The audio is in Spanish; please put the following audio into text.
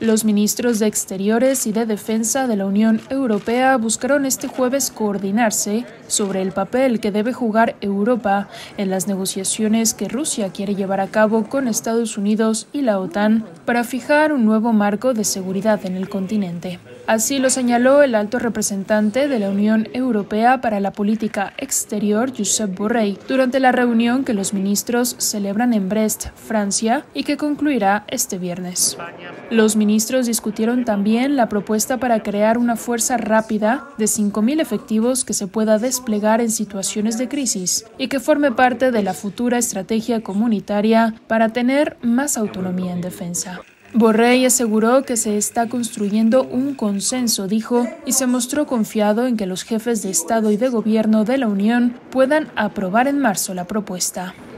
Los ministros de Exteriores y de Defensa de la Unión Europea buscaron este jueves coordinarse sobre el papel que debe jugar Europa en las negociaciones que Rusia quiere llevar a cabo con Estados Unidos y la OTAN para fijar un nuevo marco de seguridad en el continente. Así lo señaló el alto representante de la Unión Europea para la Política Exterior, Josep Borrell, durante la reunión que los ministros celebran en Brest, Francia, y que concluirá este viernes. Los ministros discutieron también la propuesta para crear una fuerza rápida de 5.000 efectivos que se pueda desplegar en situaciones de crisis y que forme parte de la futura estrategia comunitaria para tener más autonomía en defensa. Borrell aseguró que se está construyendo un consenso, dijo, y se mostró confiado en que los jefes de Estado y de Gobierno de la Unión puedan aprobar en marzo la propuesta.